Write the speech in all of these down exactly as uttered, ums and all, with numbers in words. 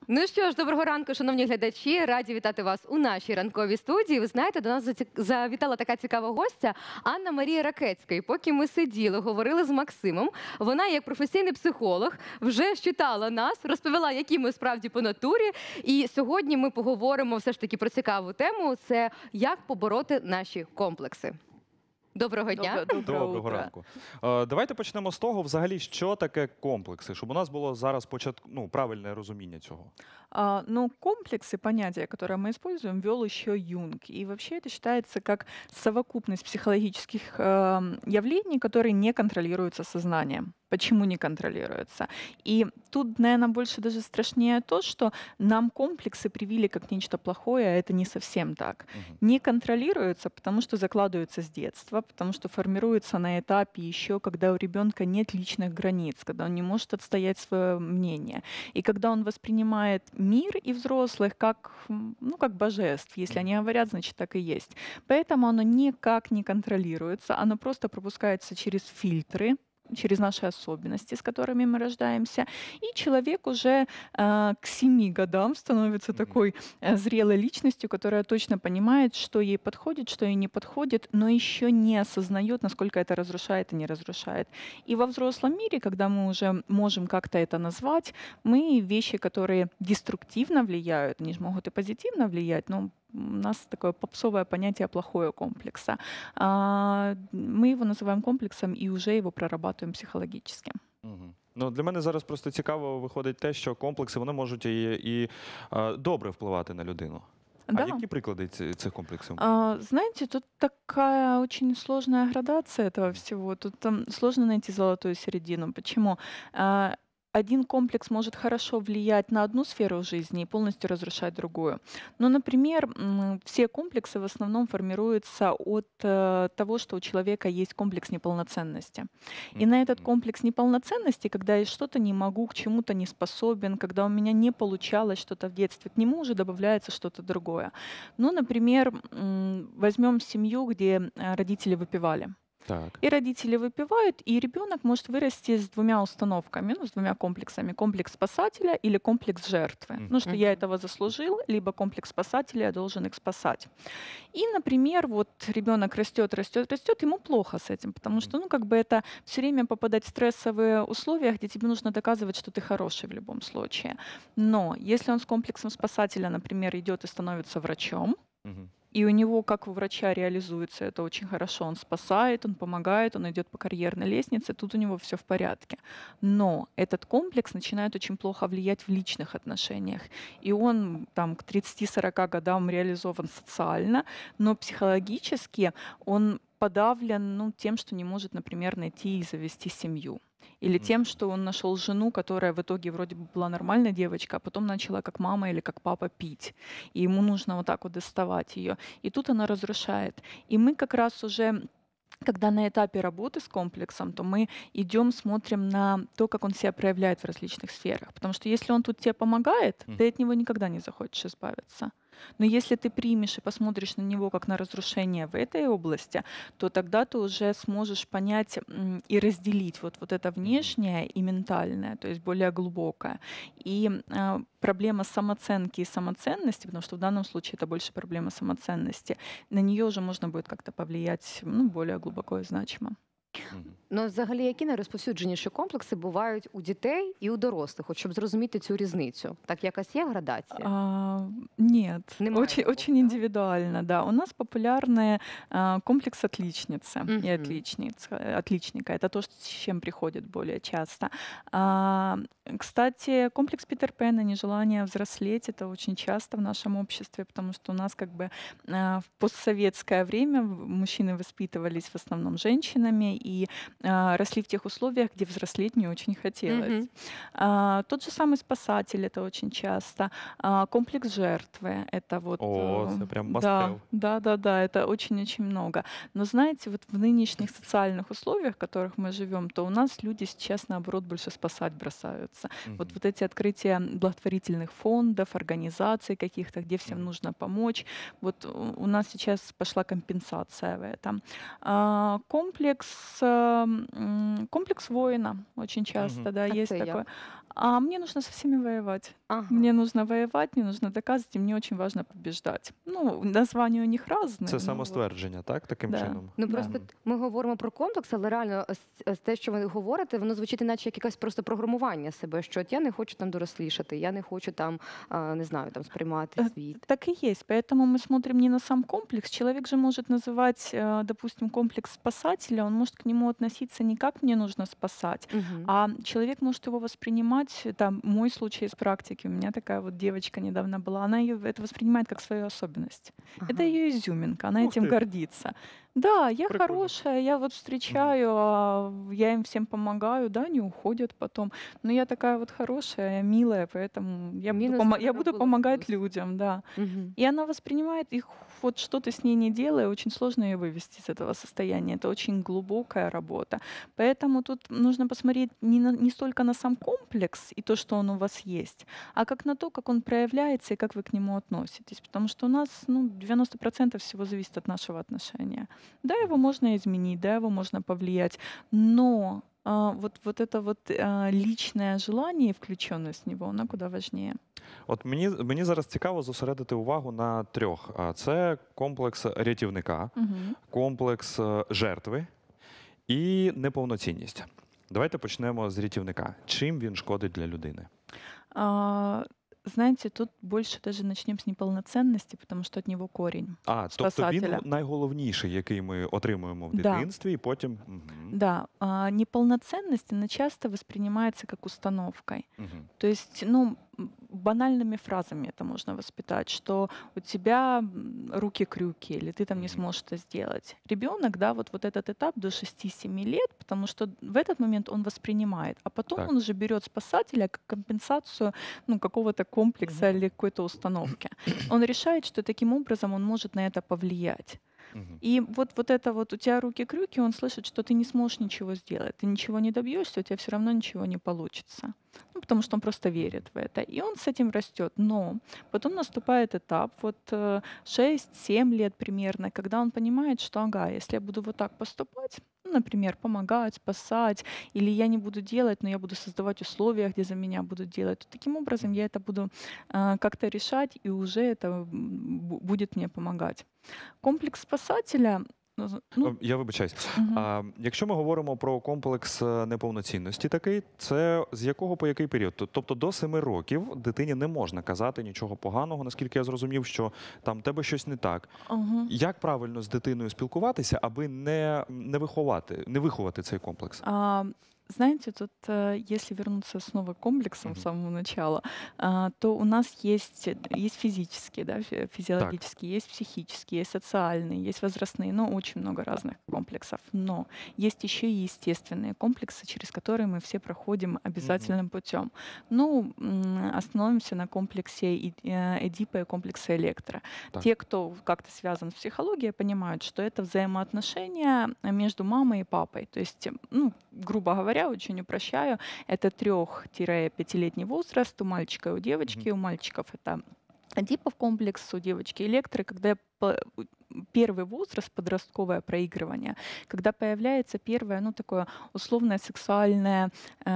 Ну що ж, доброго ранку, шановні глядачі. Раді вітати вас у нашій ранковій студії. Ви знаєте, до нас заці- завітала така цікава гостя Анна Марія Ракецька. І поки ми сиділи, говорили з Максимом, вона, як професійний психолог, вже щитала нас, розповіла, які ми справді по натурі. І сьогодні ми поговоримо все ж таки про цікаву тему – це як побороти наші комплекси. Доброго дня. Добре- Доброго Доброго утра. ранку. Е, Давайте почнемо з того, взагалі, що таке комплекси, щоб у нас було зараз початку, ну, правильне розуміння цього. А, ну, комплексы, понятие, которое мы используем, ввел еще Юнг. И вообще это считается как совокупность психологических эм, явлений, которые не контролируются сознанием. Почему не контролируются? И тут, наверное, больше даже страшнее то, что нам комплексы привили как нечто плохое, а это не совсем так. Мгм. Не контролируются, потому что закладываются с детства, потому что формируются на этапе еще, когда у ребенка нет личных границ, когда он не может отстоять свое мнение. И когда он воспринимает мир и взрослых как, м, ну, как божеств. Если они говорят, значит, так и есть. Поэтому оно никак не контролируется, оно просто пропускается через фильтры, через наши особенности, с которыми мы рождаемся. И человек уже э, к семи годам становится Мгм. такой э, зрелой личностью, которая точно понимает, что ей подходит, что ей не подходит, но еще не осознает, насколько это разрушает и не разрушает. И во взрослом мире, когда мы уже можем как-то это назвать, мы вещи, которые деструктивно влияют, они же могут и позитивно влиять, но у нас такое попсовое понятие плохое комплекса. А, Мы его называем комплексом и уже его прорабатываем психологически. Мгм. Ну, для мене зараз просто цікаво виходить те, що комплекси вони можуть і, і е, добре впливати на людину. А Да. які приклади ці- цих комплексів? А, Знаете, тут такая очень сложная градация этого всего. Тут там сложно найти золотую середину. Почему? А, Один комплекс может хорошо влиять на одну сферу жизни и полностью разрушать другую. Ну, например, м, все комплексы в основном формируются от э, того, что у человека есть комплекс неполноценности. И на этот Мгм. комплекс неполноценности, когда я что-то не могу, к чему-то не способен, когда у меня не получалось что-то в детстве, к нему уже добавляется что-то другое. Ну, например, м, возьмем семью, где э, родители выпивали. Так. И родители выпивают, и ребенок может вырасти с двумя установками, ну, с двумя комплексами. Комплекс спасателя или комплекс жертвы. Мгм. Ну, что я Мгм. этого заслужил, либо комплекс спасателя, я должен их спасать. И, например, вот ребенок растет, растет, растет, ему плохо с этим, потому Мгм. что, ну, как бы это все время попадать в стрессовые условия, где тебе нужно доказывать, что ты хороший в любом случае. Но если он с комплексом спасателя, например, идет и становится врачом, Мгм. и у него, как у врача, реализуется это очень хорошо. Он спасает, он помогает, он идет по карьерной лестнице, тут у него все в порядке. Но этот комплекс начинает очень плохо влиять в личных отношениях. И он там к тридцати-сорока годам реализован социально, но психологически он подавлен, ну, тем, что не может, например, найти и завести семью. Или тем, Мгм. что он нашел жену, которая в итоге вроде бы была нормальная девочка, а потом начала как мама или как папа пить. И ему нужно вот так вот доставать ее. И тут она разрушает. И мы как раз уже, когда на этапе работы с комплексом, то мы идем, смотрим на то, как он себя проявляет в различных сферах. Потому что если он тут тебе помогает, Мгм. ты от него никогда не захочешь избавиться. Но если ты примешь и посмотришь на него как на разрушение в этой области, то тогда ты уже сможешь понять м, и разделить вот, вот это Мгм. внешнее и ментальное, то есть более глубокое. И а, проблема самооценки и самоценности, потому что в данном случае это больше проблема самоценности, на нее уже можно будет как-то повлиять, ну, более глубоко и значимо. Мгм. Ну, взагалі, які найрозповсюдженіші комплекси бувають у дітей і у дорослих, от щоб зрозуміти цю різницю? Так якась є градація? А, Нет, Немає очень, такого, очень так? индивидуально, да. У нас популярный а, комплекс отличницы и Мгм. отличниц, э, отличника. Это то, что- с чем приходят более часто. А, Кстати, комплекс Питер Пэна, нежелание взрослеть, это очень часто в нашем обществе, потому что у нас как бы а, в постсоветское время в- мужчины воспитывались в основном женщинами и а, росли в тех условиях, где взрослеть не очень хотелось. Мгм. А, Тот же самый спасатель, это очень часто. А, Комплекс жертвы, это вот... О, э, це прям must Да, have. да, да, да, это очень-очень много. Но знаете, вот в нынешних социальных условиях, в которых мы живем, то у нас люди сейчас, наоборот, больше спасать бросаются. Вот, Мгм. вот эти открытия благотворительных фондов, организаций каких-то, где всем Мгм. нужно помочь. Вот у у нас сейчас пошла компенсация в этом. А, Комплекс, э, м, комплекс воина очень часто, Мгм. да, А есть це такой. як? А мне нужно со всеми воевать. Ага. Мне нужно воевать, мне нужно доказывать, и мне очень важно побеждать. Ну, названия у них разные, Це но вот, самоствердження, так? Таким да. чином? Ну Да. просто Мгм. т- ми говоримо про комплекс, але реально ось- ось те, що ви говорите, воно звучить іначе як якесь просто програмування себе, що от я не хочу там дорослішати, я не хочу там, а, не знаю, там сприймати Э, світ. Так и есть. Поэтому мы смотрим не на сам комплекс. Человек же может называть, э, допустим, комплекс спасателя, он может к нему относиться не как «мне нужно спасать», Угу. а человек может его воспринимать, там, мой случай из практики, у меня такая вот девочка недавно была, она ее это воспринимает как свою особенность. Это Ага. ее изюминка, она Ух этим ты. гордится. Да, я Прикольно. хорошая, я вот встречаю, а, я им всем помогаю, да, они уходят потом. Но я такая вот хорошая, милая, поэтому я буду, Мінус помо- не я буду робила помогать плюс. людям, да. Угу. И она воспринимает их, вот что ты с ней не делай, очень сложно ее вывести из этого состояния. Это очень глубокая работа. Поэтому тут нужно посмотреть не, на- не столько на сам комплекс и то, что он у вас есть, а как на то, как он проявляется и как вы к нему относитесь. Потому что у нас ну, девяносто процентов всего зависит от нашего отношения. Да, его можно изменить, да, его можно повлиять, но а, вот, вот это вот а, личное желание и включенность в него, она куда важнее. От мені, мені зараз цікаво зосередити увагу на трьох. А це комплекс рятівника, Мгм. комплекс е, жертви і неповноцінність. Давайте почнемо з рятівника. Чим він шкодить для людини? А, Знаете, тут больше даже начнем с неполноценности, потому что от него корень. А, тобто він Спасателя. найголовніший, який ми отримуємо в Да. дитинстві, і потім. Мгм. Да, а, неполноценность, она часто воспринимается как установкой. Мгм. То есть, ну, м, банальными фразами это можно воспитать, что у тебя м, руки-крюки, или ты там не Мгм. сможешь это сделать. Ребенок, да, вот, вот этот этап до шести-семи лет, потому что в этот момент он воспринимает, а потом Так. он уже берет спасателя как компенсацию ну, какого-то комплекса Мгм. или какой-то установки. Он решает, что таким образом он может на это повлиять. Мгм. И вот, вот это вот у тебя руки-крюки, он слышит, что ты не сможешь ничего сделать, ты ничего не добьешься, у тебя все равно ничего не получится. Ну, потому что он просто верит в это. И он с этим растет. Но потом наступает этап, вот э, шесть-семь лет примерно, когда он понимает, что ага, если я буду вот так поступать, ну, например, помогать, спасать, или я не буду делать, но я буду создавать условия, где за меня будут делать, то таким образом я это буду э, как-то решать, и уже это м, бу- будет мне помогать. Комплекс спасателя, ну, з- ну, Е, Я вибачаюсь. мгм. А, якщо ми говоримо про комплекс е, неповноцінності такий, це з якого по який період? Т- Тобто до семи років дитині не можна казати нічого поганого, наскільки я зрозумів, що там в тебе щось не так. Ага. Як правильно з дитиною спілкуватися, аби не, не виховати, не виховати цей комплекс? А, Знаете, тут, э, если вернуться снова к комплексам с Мгм. самого начала, а, то у нас есть, э, есть физические, да, фи- физиологические, есть психические, есть социальные, есть возрастные, ну, очень много разных комплексов. Но есть еще и естественные комплексы, через которые мы все проходим обязательным путем. Ну, м, остановимся на комплексе И- э, Эдипа и комплексе Электро. Так. Те, кто как-то связан с психологией, понимают, что это взаимоотношения между мамой и папой. То есть, ну, грубо говоря, очень упрощаю, это трех-пятилетний возраст у мальчика и у девочки. У мальчиков это Эдипов комплекс, у девочки Электры, когда по- первый возраст, подростковое проигрывание, когда появляется первое, ну, такое условное сексуальное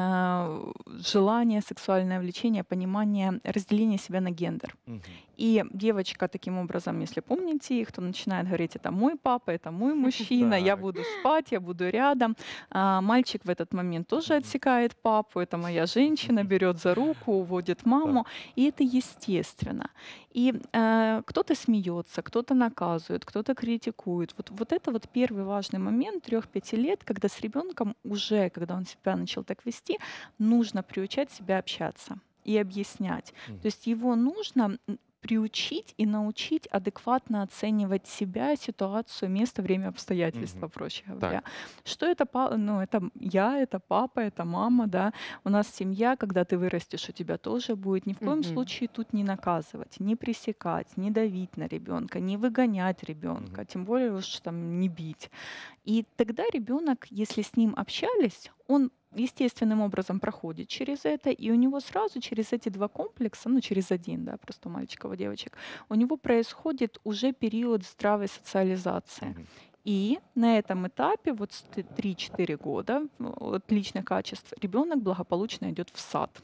э, желание, сексуальное влечение, понимание, разделение себя на гендер. Мгм. И девочка таким образом, если помните их, то начинает говорить: это мой папа, это мой мужчина, я Так. буду спать, я буду рядом. А мальчик в этот момент тоже Мгм. отсекает папу, это моя женщина, берет за руку, уводит маму. И это естественно. И э, кто-то смеется, кто-то наказывает, кто-то критикует. Вот, вот это вот первый важный момент трех-пяти лет, когда с ребенком уже, когда он себя начал так вести, нужно приучать себя общаться и объяснять. Мгм. То есть его нужно м, приучить и научить адекватно оценивать себя, ситуацию, место, время, обстоятельства, Мгм. проще говоря. Так. Что это, па- ну, это я, это папа, это мама, да. У нас семья, когда ты вырастешь, у тебя тоже будет. Ни в коем Мгм. случае тут не наказывать, не пресекать, не давить на ребенка, не выгонять ребенка, Мгм. тем более уж там не бить. И тогда ребенок, если с ним общались, он естественным образом проходит через это, и у него сразу через эти два комплекса, ну через один, да, просто у мальчиков и девочек, у него происходит уже период здравой социализации. Мгм. И на этом этапе, вот с т- три-четыре года, ну, от личных качеств, ребенок благополучно идет в сад.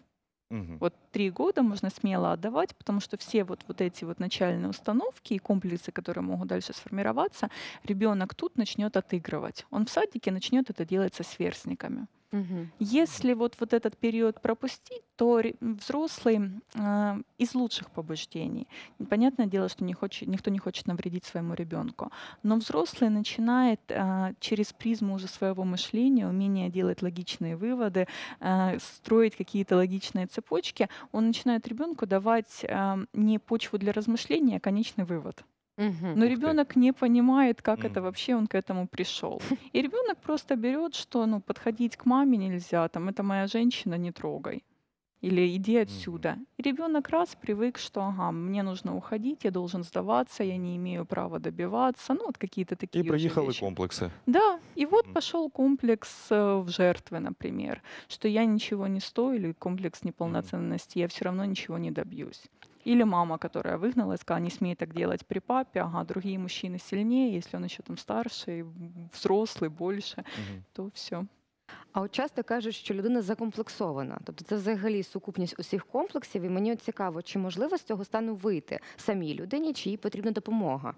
Мгм. Вот три года можно смело отдавать, потому что все вот, вот эти вот начальные установки и комплексы, которые могут дальше сформироваться, ребенок тут начнет отыгрывать. Он в садике начнет это делать со сверстниками. Мгм. Если вот, вот этот период пропустить, то ре- взрослый а, из лучших побуждений. Понятное дело, что не хочет, никто не хочет навредить своему ребенку, но взрослый начинает а, через призму уже своего мышления, умения делать логичные выводы, а, строить какие-то логичные цепочки, он начинает ребенку давать а, не почву для размышления, а конечный вывод. Мгм. Но Ух ты. ребенок не понимает, как это Мгм. вообще он к этому пришел. И ребенок просто берет, что ну, подходить к маме нельзя, там, это моя женщина, не трогай. Или иди Мгм. отсюда. И ребенок раз привык, что ага, мне нужно уходить, я должен сдаваться, я не имею права добиваться. Ну, вот какие-то І такие уже приїхали вещи. комплекси. Да, и вот Мгм. пошел комплекс э, в жертвы, например, что я ничего не стою, или комплекс Мгм. неполноценности, я все равно ничего не добьюсь. Или мама, которая выгнала и сказала, не смей так делать при папе, ага, другие мужчины сильнее, если он еще там старше, и м, взрослый, больше, Мгм. то все. А от часто кажуть, що людина закомплексована. Тобто це взагалі сукупність усіх комплексів. І мені от цікаво, чи можливо з цього стану вийти самій людині, чи їй потрібна допомога?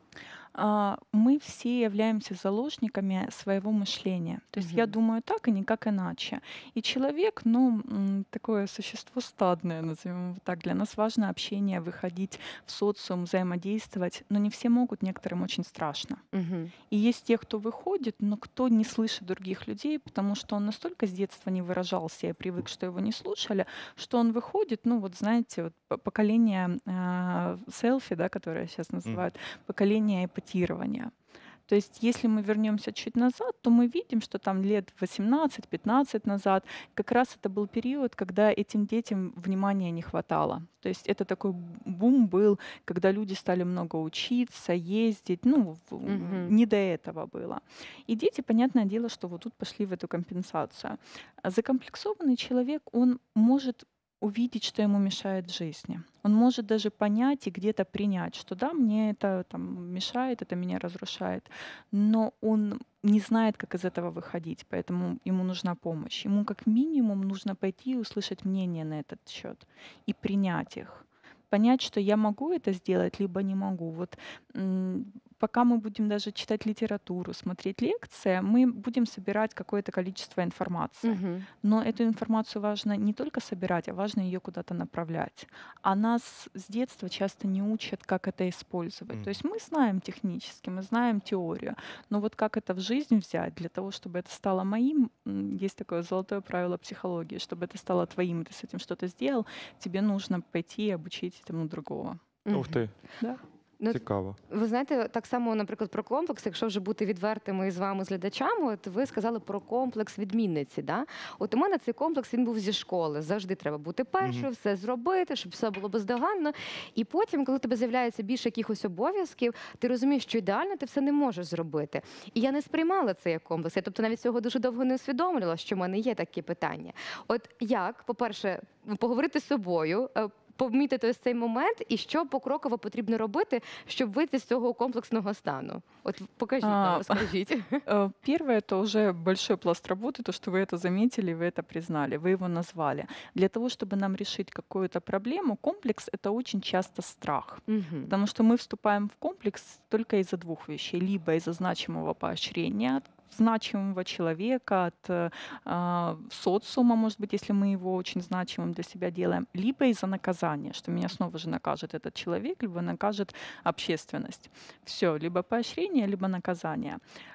А, мы все являемся заложниками своего мышления. То есть я Мгм. думаю так и никак иначе. И человек, ну, м, такое существо стадное, назовем его так. Для нас важно общение, выходить в социум, взаимодействовать, но не все могут, некоторым очень страшно. Мгм. И есть те, кто выходит, но кто не слышит других людей, потому что он настолько с детства не выражался и привык, что его не слушали, что он выходит, ну вот знаете, вот по- поколение а, селфи, да, которое сейчас Мгм. называют, поколение эпатирования. То есть, если мы вернемся чуть назад, то мы видим, что там лет восемнадцать-пятнадцать назад как раз это был период, когда этим детям внимания не хватало. То есть это такой б- бум был, когда люди стали много учиться, ездить, ну, в- Мгм. не до этого было. И дети, понятное дело, что вот тут пошли в эту компенсацию. А закомплексованный человек, он может увидеть, что ему мешает в жизни. Он может даже понять и где-то принять, что да, мне это там мешает, это меня разрушает, но он не знает, как из этого выходить, поэтому ему нужна помощь. Ему как минимум нужно пойти и услышать мнение на этот счет и принять их. Понять, что я могу это сделать, либо не могу. Вот м, пока мы будем даже читать литературу, смотреть лекции, мы будем собирать какое-то количество информации. Мгм. Но эту информацию важно не только собирать, а важно ее куда-то направлять. А нас с детства часто не учат, как это использовать. То Мгм. есть мы знаем технически, мы знаем теорию, но вот как это в жизнь взять для того, чтобы это стало моим, м, есть такое золотое правило психологии, чтобы это стало твоим, и ты с этим что-то сделал, тебе нужно пойти и обучить этому другого. Ух Мгм. ти, Да. Ну, цікаво. ви знаєте, так само, наприклад, про комплекс, якщо вже бути відвертими з вами, з глядачами, от ви сказали про комплекс відмінниці. Да? От у мене цей комплекс він був зі школи. Завжди треба бути першою, Мгм. все зробити, щоб все було бездоганно. І потім, коли у тебе з'являється більше якихось обов'язків, ти розумієш, що ідеально ти все не можеш зробити. І я не сприймала це як комплекс. Я, тобто навіть цього дуже довго не усвідомлювала, що в мене є такі питання. От як, по-перше, поговорити з собою, е, помітити ось цей момент, і що покроково потрібно робити, щоб вийти з цього комплексного стану? От покажіть нам, А, розкажіть. Э, Первое — это уже большой пласт работы, то, что вы это заметили, вы это признали, вы его назвали. Для того, чтобы нам решить какую-то проблему, комплекс — это очень часто страх. Мгм. Потому что мы вступаем в комплекс только из-за двух вещей. Либо из-за значимого поощрения от значимого человека, от э, а, социума, может быть, если мы его очень значимым для себя делаем, либо из-за наказания, что меня снова же накажет этот человек, либо накажет общественность. Все, либо поощрение, либо наказание.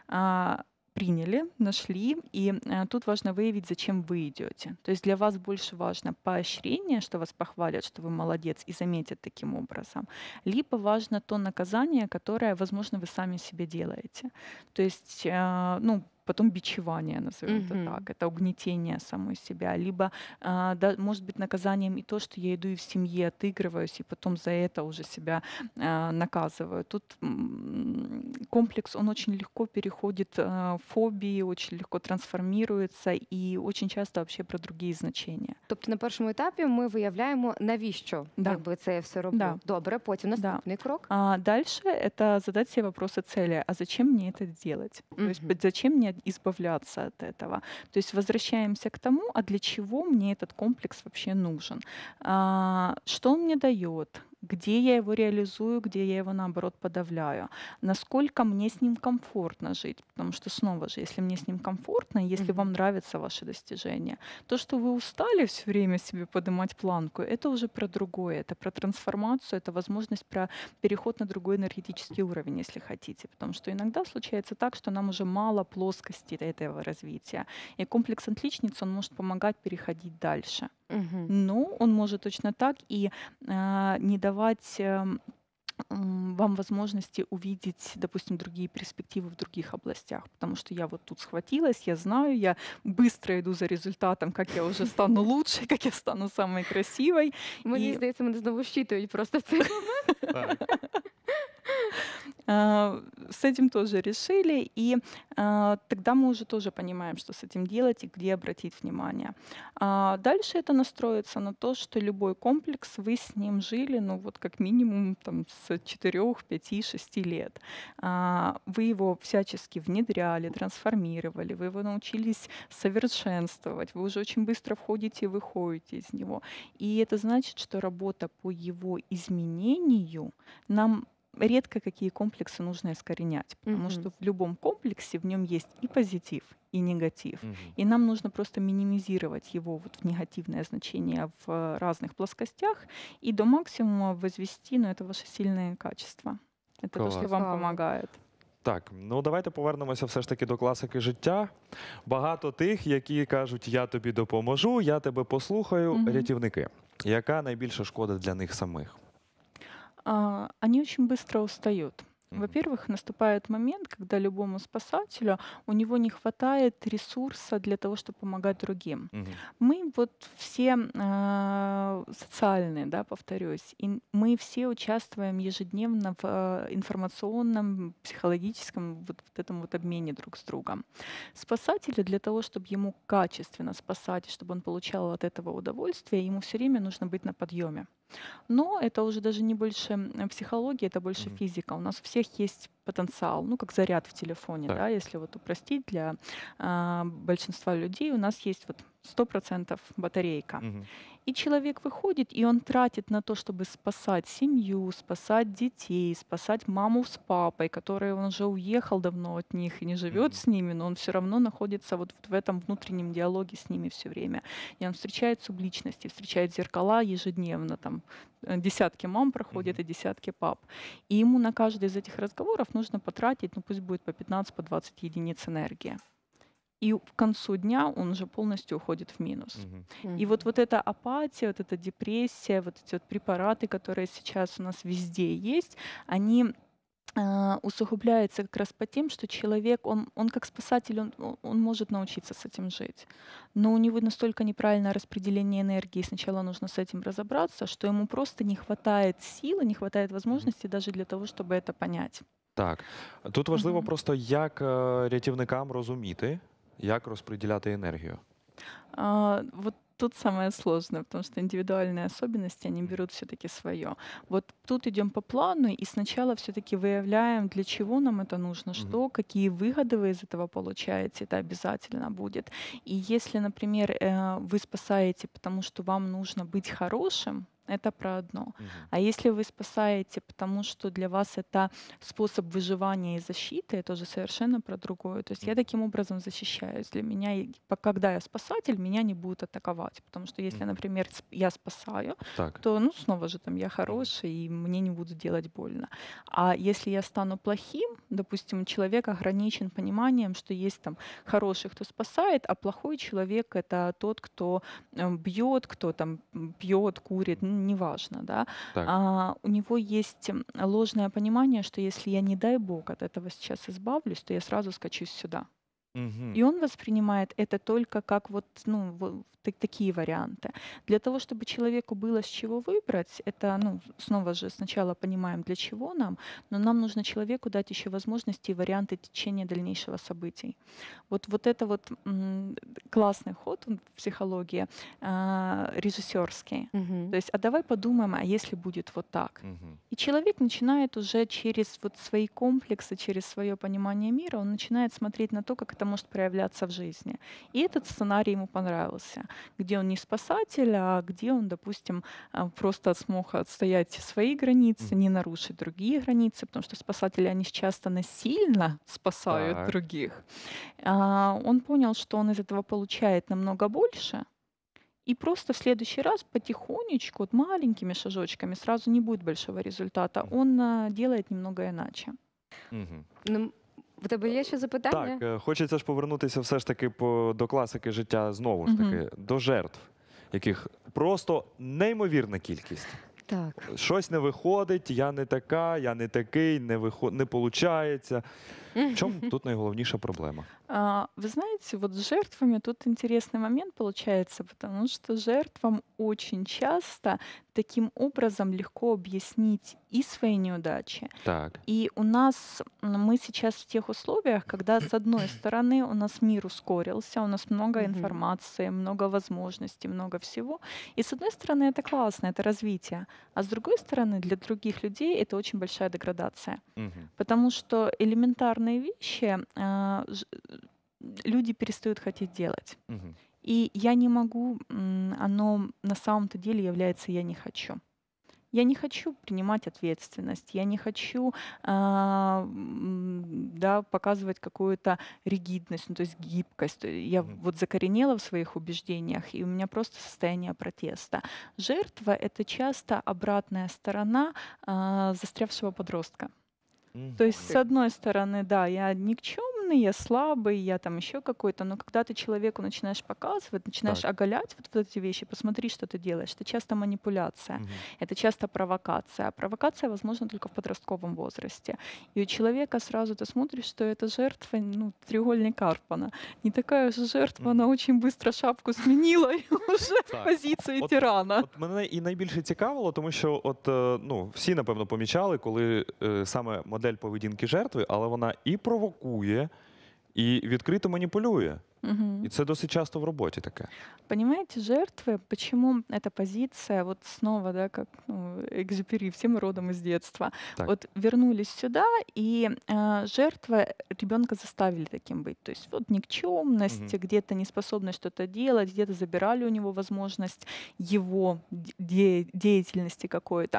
А, Приняли, нашли, и э, тут важно выявить, зачем вы идете. То есть для вас больше важно поощрение, что вас похвалят, что вы молодец, и заметят таким образом, либо важно то наказание, которое, возможно, вы сами себе делаете. То есть, э, ну, потом бичевание, назовем это Мгм. так, это угнетение самой себя, либо, а, да, может быть, наказанием и то, что я иду и в семье отыгрываюсь, и потом за это уже себя а, наказываю. Тут м, комплекс, он очень легко переходит а, в фобии, очень легко трансформируется и очень часто вообще про другие значения. Тобто на першому етапі ми виявляємо, навіщо Да. якби, це я все роблю. Да. Добре, потім Да. наступний крок. А дальше это задать себе вопросы цели. А зачем мне это делать? То есть Мгм. б- зачем мне избавляться от этого. То есть возвращаемся к тому, а для чего мне этот комплекс вообще нужен? А, Что он мне дает? Где я его реализую, где я его, наоборот, подавляю? Насколько мне с ним комфортно жить? Потому что, снова же, если мне с ним комфортно, если Мгм. вам нравятся ваши достижения, то, что вы устали все время себе поднимать планку, это уже про другое. Это про трансформацию, это возможность про переход на другой энергетический уровень, если хотите. Потому что иногда случается так, что нам уже мало плоскости этого развития. И комплекс отличницы, он может помогать переходить дальше. Мгм. Но он может точно так и а, не давать эм, м, вам возможности увидеть, допустим, другие перспективы в других областях. Потому что я вот тут схватилась, я знаю, я быстро иду за результатом, как я уже стану лучше, как я стану самой красивой. Мені И здається, мене знову щитують просто цей момент. Так. А, с этим тоже решили, и а, тогда мы уже тоже понимаем, что с этим делать и где обратить внимание. А дальше это настроится на то, что любой комплекс, вы с ним жили, ну вот как минимум там, с четырёх, пяти, шести лет. А, Вы его всячески внедряли, трансформировали, вы его научились совершенствовать, вы уже очень быстро входите и выходите из него. И это значит, что работа по его изменению нам редко какие комплексы нужно искоренять, потому Мгм. что в любом комплексе в нем есть и позитив, и негатив. Мгм. И нам нужно просто минимизировать его вот в негативное значение в э, разных плоскостях и до максимума возвести, но это ваши сильные качества. Это то, что Клас. вам Цікаво. помогает. Так, ну давайте повернемося все ж таки до класики життя. Багато тих, які кажуть, я тобі допоможу, я тебе послухаю, Мгм. рятівники. Яка найбільша шкода для них самих? А, Они очень быстро устают. Мгм. Во-первых, наступает момент, когда любому спасателю у него не хватает ресурса для того, чтобы помогать другим. Мгм. Мы вот все а, социальные, да, повторюсь, и мы все участвуем ежедневно в а, информационном, психологическом вот, вот этом вот обмене друг с другом. Спасателю для того, чтобы ему качественно спасать, и чтобы он получал от этого удовольствие, ему все время нужно быть на подъеме. Но это уже даже не больше м, психология, это больше Мгм. физика. У нас у всех есть потенциал, ну как заряд в телефоне, Так. да, если вот упростить для а, большинства людей, у нас есть вот сто процентов батарейка. Мгм. И человек выходит, и он тратит на то, чтобы спасать семью, спасать детей, спасать маму с папой, которые он уже уехал давно от них и не живет Мгм. с ними, но он все равно находится вот в этом внутреннем диалоге с ними все время. И он встречает субличности, встречает зеркала ежедневно, там э, десятки мам проходят Мгм. и десятки пап. И ему на каждый из этих разговоров нужно потратить, ну пусть будет по пятнадцать, по двадцать единиц энергии. И к концу дня он уже полностью уходит в минус. Мгм. И вот, вот эта апатия, вот эта депрессия, вот эти вот препараты, которые сейчас у нас везде есть, они а, усугубляются как раз по тем, что человек, он, он как спасатель, он, он он может научиться с этим жить. Но у него настолько неправильное распределение энергии, сначала нужно с этим разобраться, что ему просто не хватает силы, не хватает Мгм. возможности даже для того, чтобы это понять. Так. Тут важливо Мгм. просто, як е, рятівникам розуміти, як розподіляти енергію. А, вот тут самое сложное, потому что индивидуальные особенности, они Мгм. берут все-таки свое. Вот тут идем по плану и сначала все-таки выявляем, для чего нам это нужно, Мгм. что, какие выгоды вы из этого получаете, это обязательно будет. И если, например, э, вы спасаете, потому что вам нужно быть хорошим, это про одно. Мгм. А если вы спасаете, потому что для вас это способ выживания и защиты, это уже совершенно про другое. То есть я Мгм. таким образом защищаюсь. Для меня, и- по- когда я спасатель, меня не будут атаковать. Потому что если, Мгм. например, сп- я спасаю, Так. то, ну, снова же там я Мгм. хороший, и мне не будут делать больно. А если я стану плохим, допустим, человек ограничен пониманием, что есть там хороший, кто спасает, а плохой человек — это тот, кто э, бьет, кто там м, пьет, курит, ну, неважно, да. Так. А, у него есть м, ложное понимание, что если я, не дай бог, от этого сейчас избавлюсь, то я сразу скачусь сюда. Мгм. И он воспринимает это только как вот, ну, во- та- такие варианты. Для того, чтобы человеку было с чего выбрать, это, ну, снова же сначала понимаем, для чего нам, но нам нужно человеку дать еще возможности и варианты течения дальнейшего событий. Вот, вот это вот м, классный ход он в психологии, а, режиссерский. Мгм. То есть, а давай подумаем, а если будет вот так? Мгм. И человек начинает уже через вот свои комплексы, через свое понимание мира, он начинает смотреть на то, как это может проявляться в жизни. И этот сценарий ему понравился, где он не спасатель, а где он, допустим, а, просто смог отстоять свои границы, Мгм. не нарушить другие границы, потому что спасатели, они ж часто насильно спасают Так. других. А, Он понял, что он из этого получает намного больше, и просто в следующий раз потихонечку, вот маленькими шажочками, сразу не будет большого результата. Мгм. Он а, делает немного иначе. Мгм. Ну, в тебе є ще Так, запитання? е, хочеться ж повернутися все ж таки по, до класики життя знову ж Мгм. таки, до жертв, яких просто неймовірна кількість. Так. Щось не виходить, я не така, я не такий, не виход... не получається. В чому тут найголовніша проблема? А, Вы знаете, вот с жертвами тут интересный момент получается, потому что жертвам очень часто таким образом легко объяснить и свои неудачи. Так. И у нас м, мы сейчас в тех условиях, когда с одной стороны у нас мир ускорился, у нас много Мгм. информации, много возможностей, много всего. И с одной стороны это классно, это развитие, а с другой стороны для других людей это очень большая деградация. Мгм. Потому что элементарные вещи а, ж- люди перестают хотеть делать. Мгм. И я не могу, м, оно на самом-то деле является «я не хочу». Я не хочу принимать ответственность, я не хочу а, м, да, показывать какую-то ригидность, ну, то есть гибкость. То есть Я Мгм. вот закоренела в своих убеждениях, и у меня просто состояние протеста. Жертва — это часто обратная сторона а, застрявшего подростка. То есть, Мгм. с одной стороны, да, я никчемный, я слабый, я там еще какой-то, но когда ты человеку начинаешь показывать, начинаешь Так. оголять вот, вот эти вещи, посмотри, что ты делаешь, это часто манипуляция, Мгм. это часто провокация. А провокация возможна только в подростковом возрасте. И у человека сразу ты смотришь, что это жертва, ну, треугольник Карпмана. Не такая же жертва, она Мгм. очень быстро шапку сменила и уже в Так. позиції От- тирана. От мене і найбільше цікавило, тому що от, е, ну, всі, напевно, помічали, коли е, саме модель поведінки жертви, але вона і провокує, і відкрито маніпулює. Мгм. І це досить часто в роботі таке. Понимаете, жертвы, почему эта позиция, вот снова, да, как ну, Экзюпери, все мы родом из детства, Так. вот вернулись сюда, и э, жертва ребенка заставили таким быть. То есть вот никчемность, Мгм. где-то неспособность что-то делать, где-то забирали у него возможность его де- деятельности какой-то.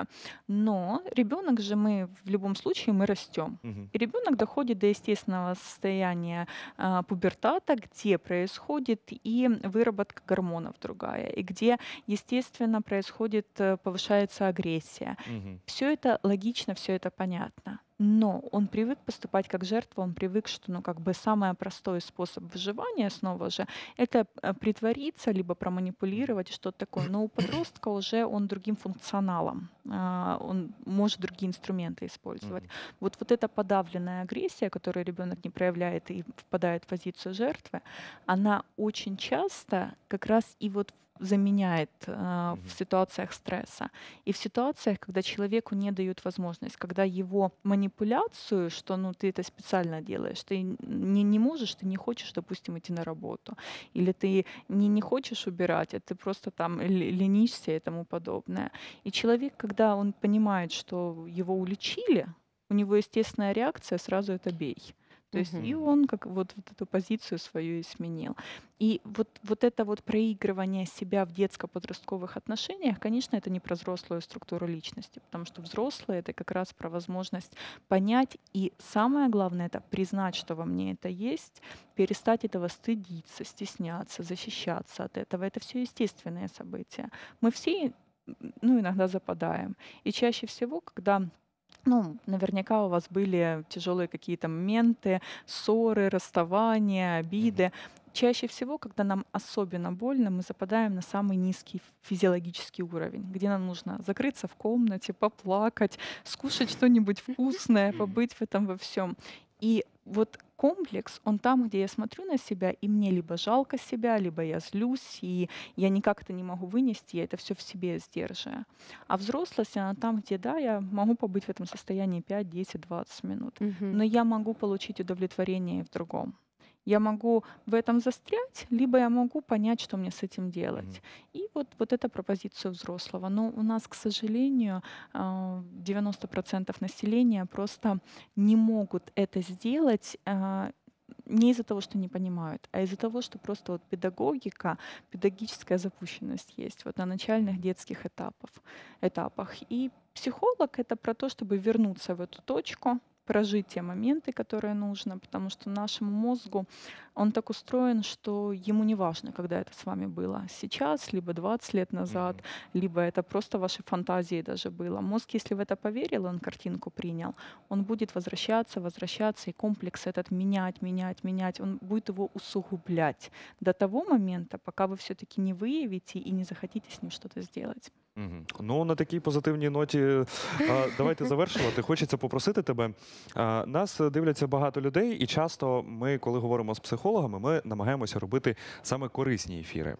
Но ребенок же мы в любом случае мы растем. Мгм. И ребенок доходит до естественного состояния а, пубертата, где происходит и выработка гормонов другая, и где, естественно, происходит, э, повышается агрессия. Мгм. Все это логично, все это понятно. Но он привык поступать как жертва, он привык, что ну, как бы самый простой способ выживания снова же это э, притвориться, либо проманипулировать, что-то такое. Но у подростка уже он другим функционалом, а, он может другие инструменты использовать. Мгм. Вот, вот эта подавленная агрессия, которую ребенок не проявляет и впадает в позицию жертвы, она очень часто как раз и вот заменяет а, Мгм. в ситуациях стресса. И в ситуациях, когда человеку не дают возможность, когда его манипуляцию, что ну ты это специально делаешь, ты н- не, не можешь, ты не хочешь, допустим, идти на работу, или ты не, не хочешь убирать, а ты просто там л- ленишься и тому подобное. И человек, когда он понимает, что его уличили, у него естественная реакция сразу это бей. То есть и Мгм. он как вот, вот эту позицию свою и сменил. И вот, вот это вот проигрывание себя в детско-подростковых отношениях, конечно, это не про взрослую структуру личности, потому что взрослые — это как раз про возможность понять и, самое главное, это признать, что во мне это есть, перестать этого стыдиться, стесняться, защищаться от этого. Это все естественные события. Мы все, м, ну, иногда западаем. И чаще всего, когда ну, наверняка у вас были тяжелые какие-то моменты, ссоры, расставания, Мгм. обиды. Чаще всего, когда нам особенно больно, мы западаем на самый низкий физиологический уровень, где нам нужно закрыться в комнате, поплакать, скушать что-нибудь вкусное, Мгм. побыть в этом во всем. И вот комплекс, он там, где я смотрю на себя, и мне либо жалко себя, либо я злюсь, и я никак это не могу вынести, я это все в себе сдерживаю. А взрослость, она там, где, да, я могу побыть в этом состоянии пять, десять, двадцать минут, Мгм. но я могу получить удовлетворение и в другом. Я могу в этом застрять, либо я могу понять, что мне с этим Мгм. делать. И вот, вот это про позицию взрослого. Но у нас, к сожалению, а, девяносто процентов населения просто не могут это сделать, а, не из-за того, что не понимают, а из-за того, что просто вот педагогика, педагогическая запущенность есть вот на начальных детских этапах. этапах. И психолог — это про то, чтобы вернуться в эту точку, прожить те моменты, которые нужно, потому что нашему мозгу он так устроен, что ему не важно, когда это с вами было сейчас, либо двадцать лет назад, Мгм. либо это просто ваши фантазии даже было. Мозг, если в это поверил, он картинку принял, он будет возвращаться, возвращаться, и комплекс этот менять, менять, менять, он будет его усугублять до того момента, пока вы все-таки не выявите и не захотите с ним что-то сделать. Мгм. Ну, на такій позитивній ноті а, давайте завершувати. Хочеться попросити тебе. А, Нас е, дивляться багато людей, і часто ми, коли говоримо з психологами, ми намагаємося робити саме корисні ефіри.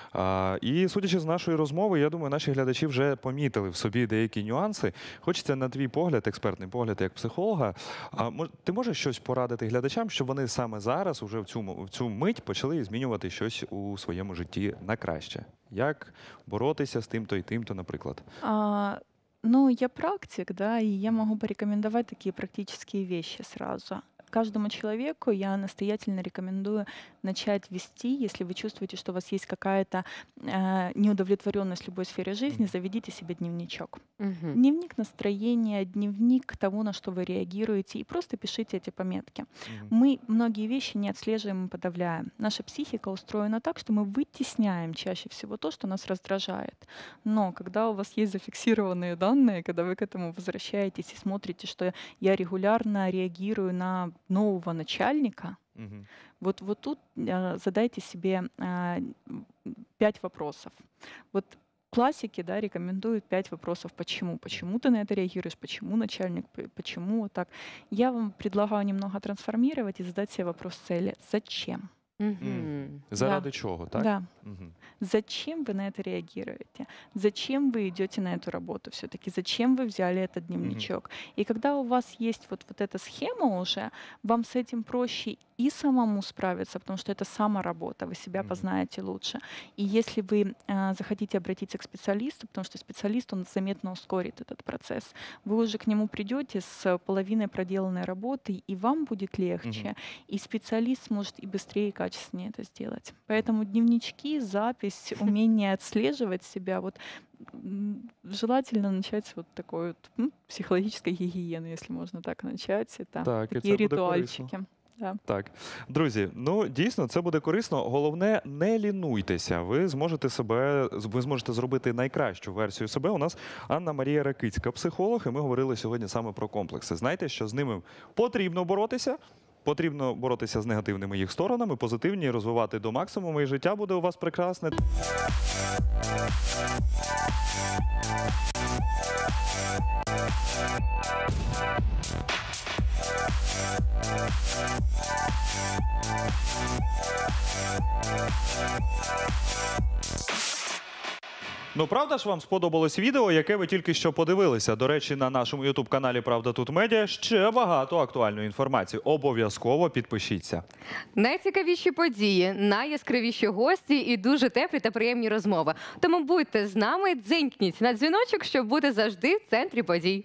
А, І судячи з нашої розмови, я думаю, наші глядачі вже помітили в собі деякі нюанси. Хочеться на твій погляд, експертний погляд як психолога. А мож- ти можеш щось порадити глядачам, щоб вони саме зараз, уже в цю, м- в цю мить, почали змінювати щось у своєму житті на краще? Як боротися з тим-то і тим-то, наприклад? А, ну, я практик, да, и я могу порекомендовать такие практические вещи сразу. Каждому человеку я настоятельно рекомендую начать вести, если вы чувствуете, что у вас есть какая-то э, неудовлетворенность в любой сфере жизни, Мгм. заведите себе дневничок. Мгм. Дневник настроения, дневник того, на что вы реагируете, и просто пишите эти пометки. Мгм. Мы многие вещи не отслеживаем и подавляем. Наша психика устроена так, что мы вытесняем чаще всего то, что нас раздражает. Но когда у вас есть зафиксированные данные, когда вы к этому возвращаетесь и смотрите, что я регулярно реагирую на нового начальника, Мгм. вот, вот тут э, задайте себе э, м, пять вопросов. Вот классики, да, рекомендуют пять вопросов «почему?». Почему ты на это реагируешь? Почему начальник? П- Почему вот так? Я вам предлагаю немного трансформировать и задать себе вопрос цели. Зачем? Мгм. Заради чого, так? Да. Мгм. Зачем вы на это реагируете? Зачем вы идете на эту работу все-таки? Зачем вы взяли этот дневничок? И когда у вас есть вот, вот эта схема уже, вам с этим проще и самому справиться, потому что это саморабота, вы себя Мгм. познаете лучше. И если вы э, захотите обратиться к специалисту, потому что специалист, он заметно ускорит этот процесс, вы уже к нему придете с половиной проделанной работы, и вам будет легче, и специалист сможет и быстрее, и качественнее это сделать. Поэтому дневнички, запись, умение отслеживать себя, вот м, желательно начать с вот такой вот м, психологической гигиены, если можно так начать. Это Так, і такие це буде корисно. ритуальчики. Да. Так, друзі, ну дійсно це буде корисно. Головне, не лінуйтеся. Ви зможете себе, ви зможете зробити найкращу версію себе. У нас Анна Марія Ракицька, психолог, і ми говорили сьогодні саме про комплекси. Знаєте, що з ними потрібно боротися. Потрібно боротися з негативними їх сторонами, позитивні розвивати до максимуму, і життя буде у вас прекрасне. Ну, правда ж вам сподобалось відео, яке ви тільки що подивилися? До речі, на нашому ютуб-каналі «Правда тут медіа» ще багато актуальної інформації. Обов'язково підпишіться. Найцікавіші події, найяскравіші гості і дуже теплі та приємні розмови. Тому будьте з нами, дзенькніть на дзвіночок, щоб бути завжди в центрі подій.